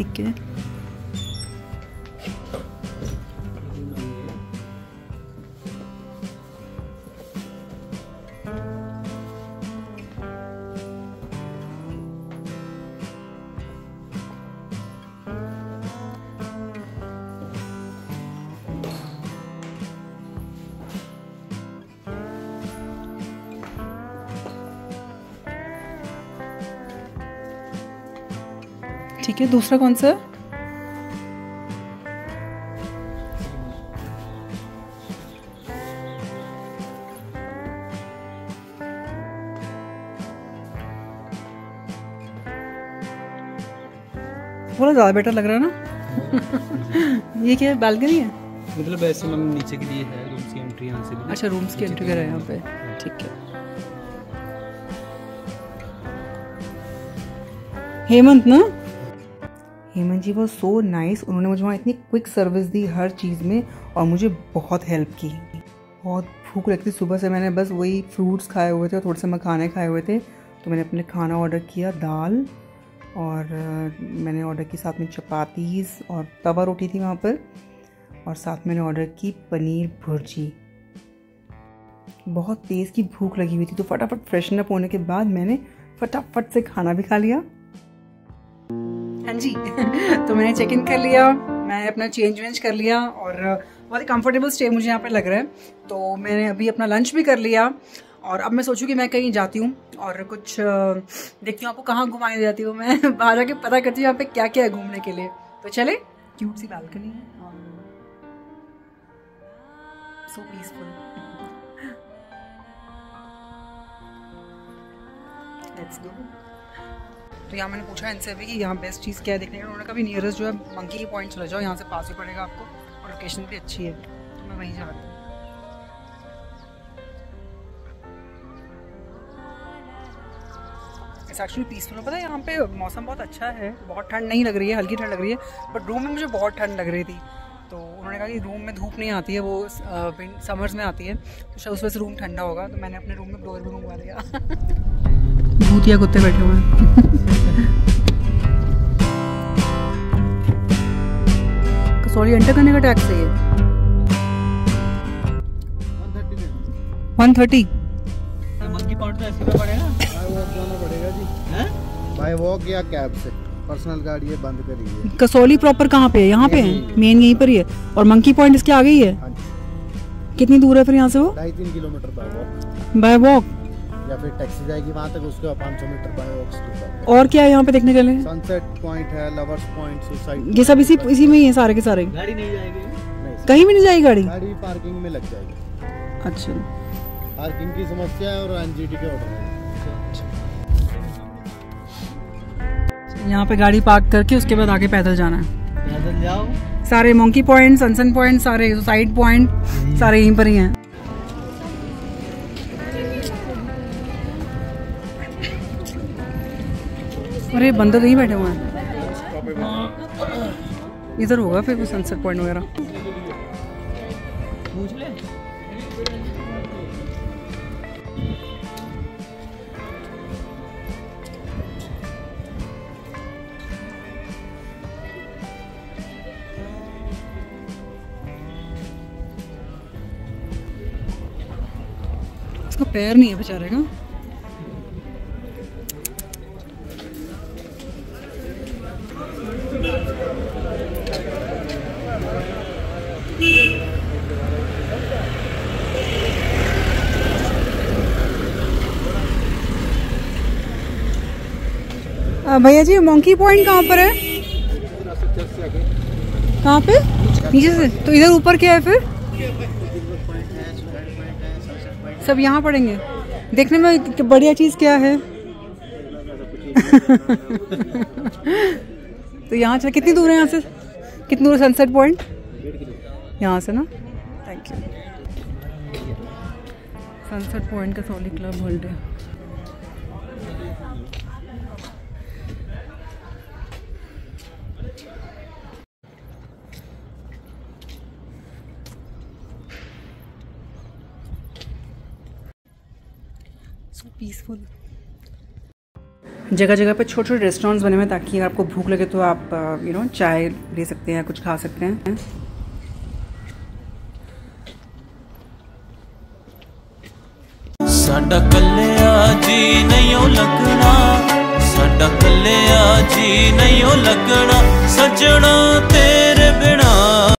ठीक है। ठीक है, दूसरा कौन सा? थोड़ा ज़्यादा बेटर लग रहा है ना। ये क्या है, बालकनी है? मतलब ऐसे हम नीचे के लिए है, रूम्स की एंट्री यहाँ से भी। अच्छा, रूम्स की एंट्री कर रहे हैं यहाँ पे, ठीक है। हेमंत ना, हेमंत जी वो सो नाइस। उन्होंने मुझे वहाँ इतनी क्विक सर्विस दी हर चीज़ में, और मुझे बहुत हेल्प की। बहुत भूख लगती, सुबह से मैंने बस वही फ्रूट्स खाए हुए थे और थोड़े से मखाने खाए हुए थे, तो मैंने अपने खाना ऑर्डर किया, दाल, और मैंने ऑर्डर की साथ में चपातीज़ और तवा रोटी थी वहाँ पर, और साथ मैंने ऑर्डर की पनीर भुर्जी। बहुत तेज़ की भूख लगी हुई थी, तो फटाफट फ्रेशन अप होने के बाद मैंने फटाफट से खाना भी खा लिया। हाँ जी। तो मैंने चेक इन कर लिया, मैंने अपना चेंज वेंज कर लिया, और बहुत ही कंफर्टेबल स्टे मुझे यहाँ पे लग रहा है। तो मैंने अभी अपना लंच भी कर लिया, और अब मैं सोचूं कि मैं कहीं जाती हूँ और कुछ देखती हूँ आपको कहाँ घुमाई जाती हूँ। मैं बाहर जाके पता करती हूँ यहाँ पे क्या क्या है घूमने के लिए। तो चले, क्यूट सी बालकनी है, सो पीसफुल। Let's go. तो यहाँ मैंने पूछा इनसे अभी कि यहाँ बेस्ट चीज़ क्या है देखने का। उन्होंने कहा नियरेस्ट जो है मंकी पॉइंट चले जाओ, यहाँ से पास ही पड़ेगा आपको, और लोकेशन भी अच्छी है, तो मैं वहीं जा रही हूँ। एक्चुअली पीसफुल है, पता है यहाँ पे मौसम बहुत अच्छा है, बहुत ठंड नहीं लग रही है, हल्की ठंड लग रही है, बट रूम में मुझे बहुत ठंड लग रही थी। तो उन्होंने कहा कि रूम में धूप नहीं आती है, वो समर्स में आती है, तो शायद उस वजह से रूम ठंडा होगा। तो मैंने अपने रूम में ब्लोअर भी मंगवा लिया। भूतिया कुत्ते बैठे हुए हैं। कसौली एंटर करने का टैक्स है ये 130। मंकी पॉइंट तो ऐसे पे पड़ेगा, जाना पड़ेगा जी, बाय वॉक या कैब से। पर्सनल गाड़ी है, बंद करी है। कसौली प्रॉपर कहाँ पे है? यहाँ पे है, मेन यहीं पर ही है, और मंकी पॉइंट इसके आगे ही है। हाँ जी। कितनी दूर है फिर यहाँ से? वो 2.5-3 kilometre by walk. By walk, या फिर टैक्सी जाएगी वहाँ तक, उसके बाद 500 मीटर बाय वॉक। और क्या है यहाँ पे देखने के लिए? सनसेट पॉइंट है, लवर्स पॉइंट, सुसाइड। ये सब इसी में ही है सारे के सारे? गाड़ी नहीं जाएगी, नहीं, कहीं भी नहीं जाएगी गाड़ी? गाड़ी पार्किंग में लग जाएगी। अच्छा, पार्किंग की समस्या है, और एनजीटी के ऑर्डर है। यहाँ पे गाड़ी पार्क करके उसके बाद आगे पैदल जाना है। पैदल जाओ। सारे मंकी पॉइंट, सनसन पॉइंट, सारे सुसाइड पॉइंट सारे यहीं पर ही हैं। अरे बंदर यहीं बैठे हुए हैं, इधर होगा फिर वो सनसेट पॉइंट वगैरह। पूछ ले। इसका पैर नहीं है बेचारे का। भैया जी मंकी पॉइंट कहाँ पर है? कहाँ पे? नीचे से? तो इधर ऊपर क्या है फिर? सब यहाँ पड़ेंगे। देखने में बढ़िया चीज़ क्या है? तो यहाँ चल, कितनी दूर है यहाँ से? कितनी दूर सनसेट पॉइंट यहाँ से ना? Thank you. Sunset point Kasauli club holiday. So peaceful. जगह जगह पे छोटे छोटे रेस्टोरेंट्स बने हुए हैं ताकि अगर आपको भूख लगे तो आप चाय ले सकते हैं, कुछ खा सकते हैं। साडा कल्लिया जी नहीं लगना, साडा कल्लिया जी नहीं लगना, सजना ते